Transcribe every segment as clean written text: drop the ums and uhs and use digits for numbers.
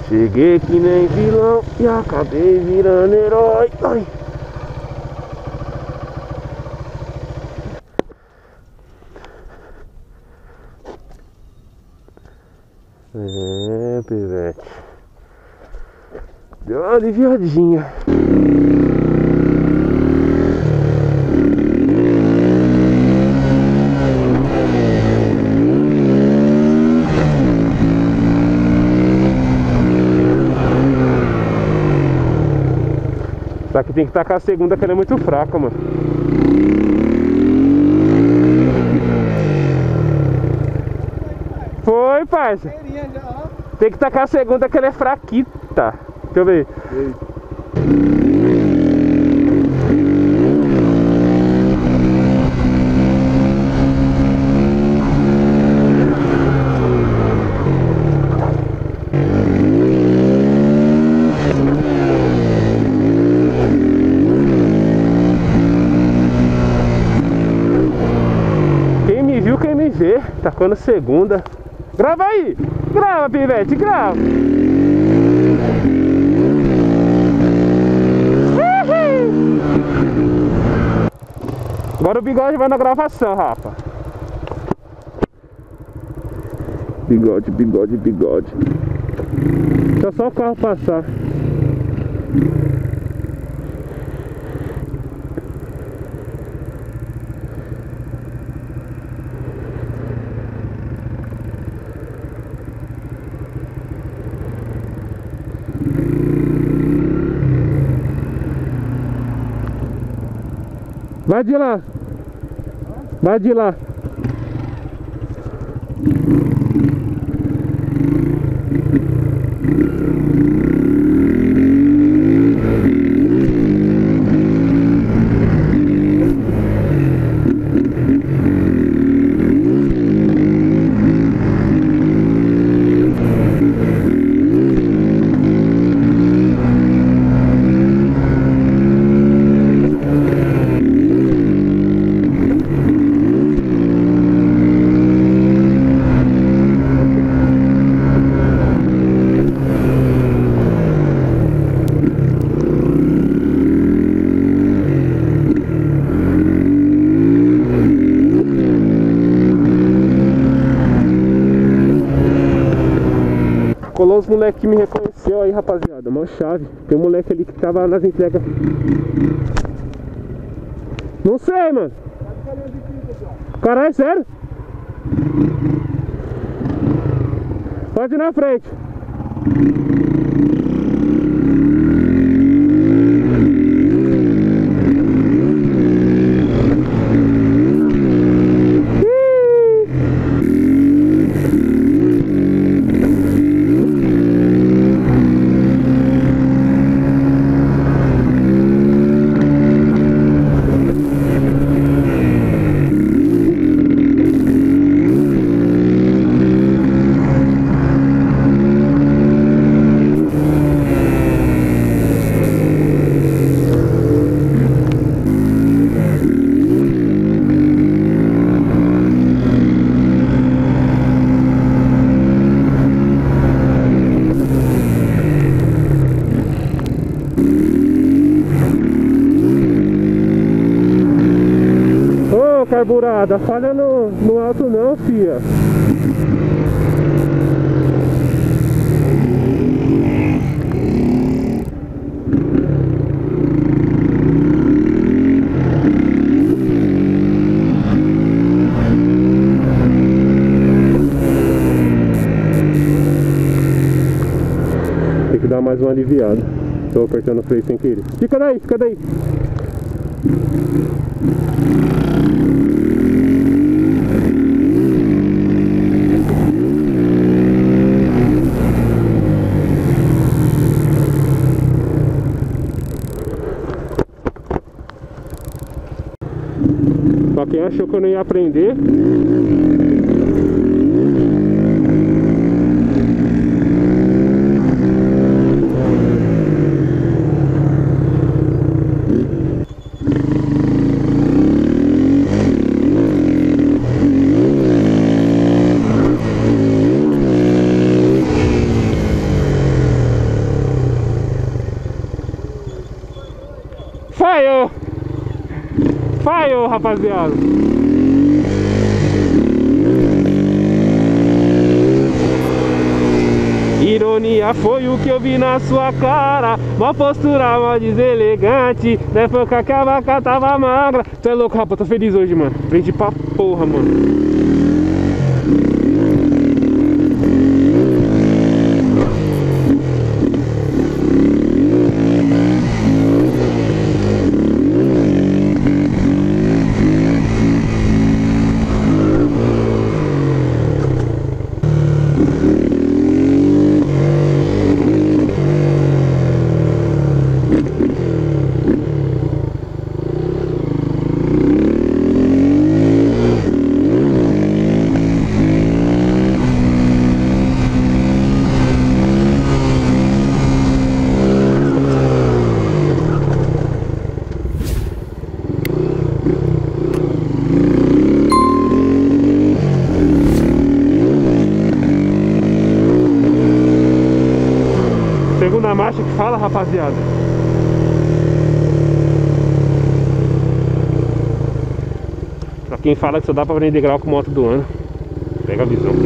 Cheguei que nem vilão e acabei virando herói. Ai. É, pivete. Deu uma aliviadinha. Só que tem que tacar a segunda, que ela é muito fraca, mano. Foi, parça. Tem que tacar a segunda, que ela é fraquita. Deixa eu ver. Quem me viu, quem me vê. Tacando segunda. Grava aí! Grava, pivete, grava! Agora o bigode vai na gravação, Rafa. Bigode, bigode, bigode. Deixa só o carro passar. Vai de lá. Vai de lá. Colou os moleques que me reconheceu aí, rapaziada. Mó chave. Tem um moleque ali que tava nas entregas. Não sei, mano. Caralho, sério? Pode ir na frente. Carburada, falha no alto não, fia. Tem que dar mais uma aliviada. Tô apertando o freio sem querer. Fica daí, fica daí. Pra quem achou que eu não ia aprender, Falhou, rapaziada. Ironia foi o que eu vi na sua cara. Uma postura mó deselegante. Depois que a vaca tava magra. Tu é louco, rapaz, tô feliz hoje, mano. Aprendi pra porra, mano. Segunda marcha que fala, rapaziada. Pra quem fala que só dá pra aprender grau com moto do ano, pega a visão.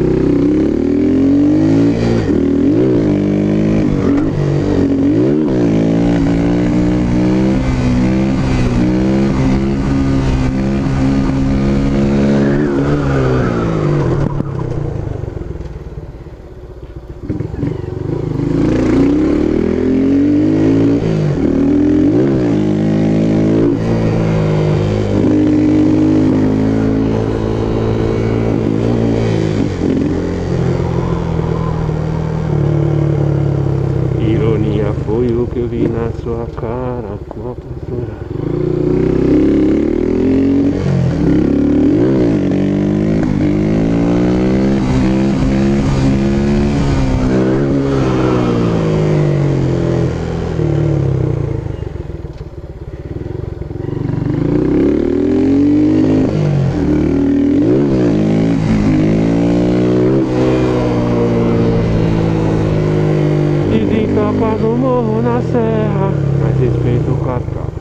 Foi o que eu vi na sua cara, uma postura. No morro, na serra, mas respeito o cacau.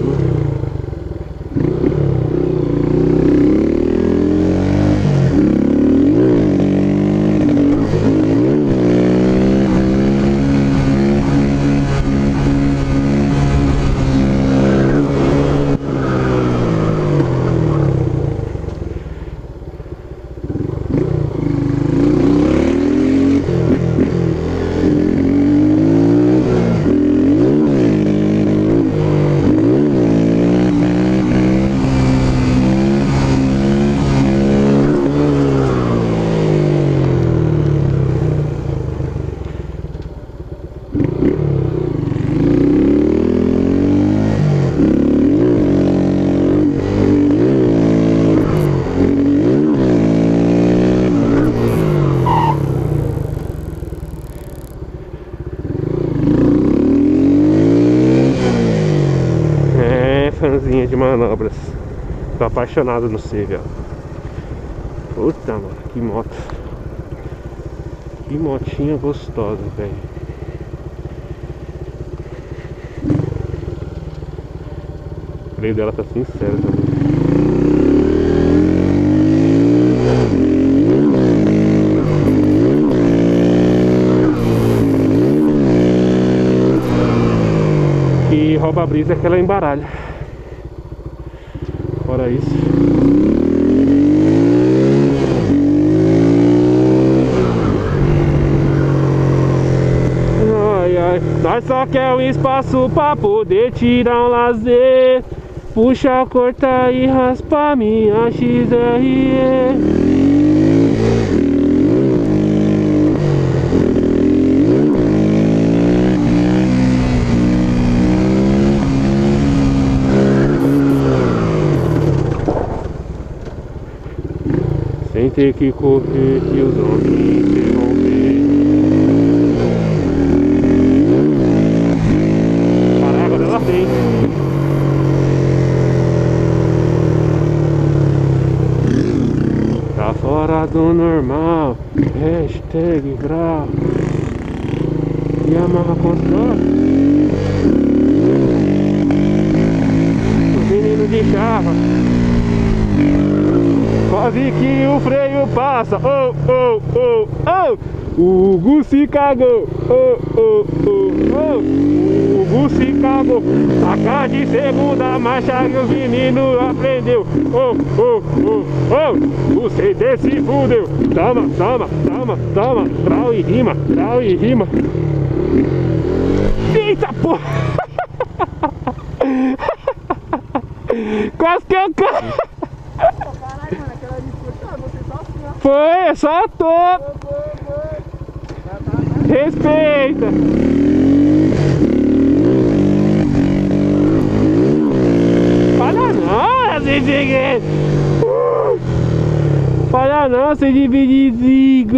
Fãzinha de manobras. Tô apaixonado no C, velho. Puta, mano, que moto. Que motinha gostosa, velho. O freio dela tá sincero também. Que rouba a brisa é que ela embaralha. Fora isso. Ai, ai. Nós só quer um espaço pra poder tirar um lazer. Puxa, corta e raspa minha XRE. Sem ter que correr, que os homens interromper. Caraca, ela tem. Tá fora do normal. Hashtag grau. Yamaha constrói. menino de chapa. Quase que o freio passa. Oh, oh, oh, oh. O Hugo se cagou. Oh, oh, oh, oh. O Hugo se cagou. Sacar de segunda marcha que o menino aprendeu. Oh, oh, oh, oh. O CD se fudeu. Toma, toma, toma, toma. Trau e rima, trau e rima. Eita porra. Quase que eu caio. Caralho, mano, aquela ali foi, você só assim, ó. Foi, só tô. Respeita. Falha não, CG. Falha não, você divide zigo.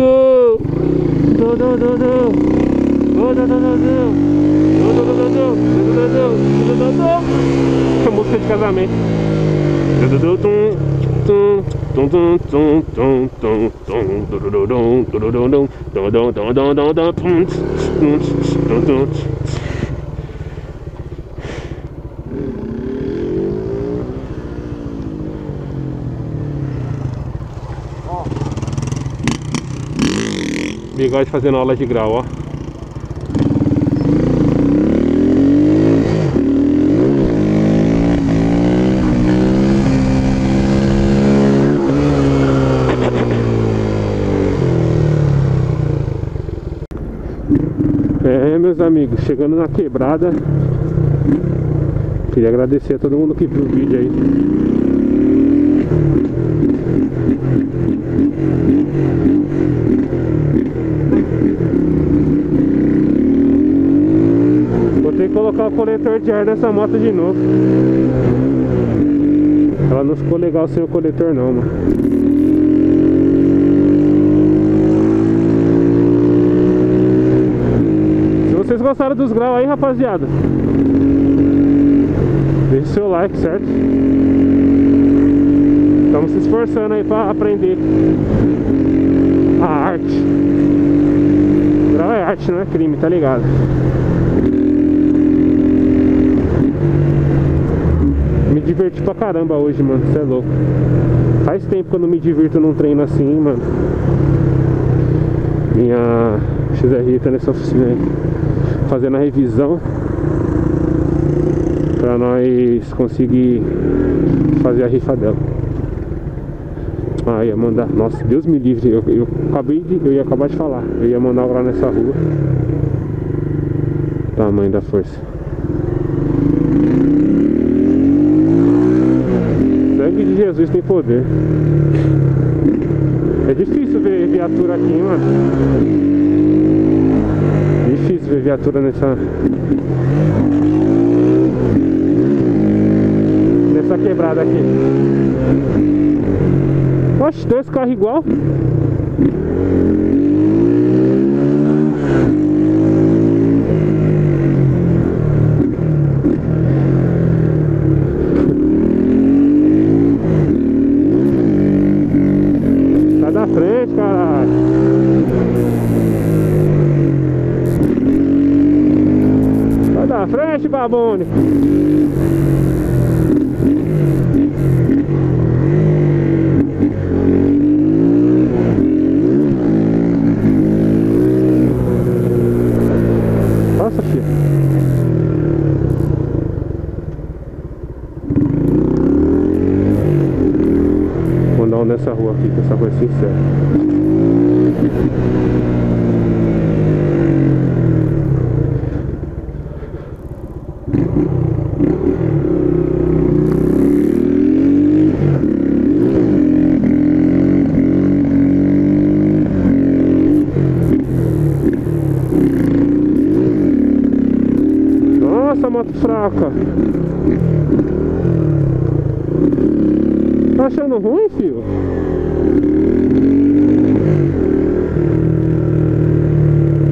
Música de casamento. Bigode fazendo aula de grau, ó. Meus amigos, chegando na quebrada. Queria agradecer a todo mundo que viu o vídeo aí. Vou ter que colocar o coletor de ar nessa moto de novo. Ela não ficou legal sem o coletor não, mano. Se vocês gostaram dos graus aí, rapaziada, deixe seu like, certo? Estamos se esforçando aí pra aprender a arte. Grau é arte, não é crime, tá ligado? Me diverti pra caramba hoje, mano, cê é louco. Faz tempo que eu não me divirto num treino assim, mano. Minha XR tá nessa oficina aí, fazendo a revisão pra nós conseguir fazer a rifa dela. Ah, ia mandar, nossa, Deus me livre, eu ia acabar de falar, eu ia mandar lá nessa rua. Tamanho da força. Sangue de Jesus tem poder. É difícil ver viatura aqui, mano. Difícil ver viatura nessa quebrada aqui. Oxe, dois carros igual. Sai da frente, caralho. Sai da frente, babone. Passa, filho. Vou dar um nessa rua aqui, que essa rua é sincera. Nossa, moto fraca. Tá achando ruim, filho?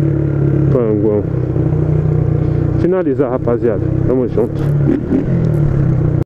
Panguão. Finalizar, rapaziada. Tamo junto.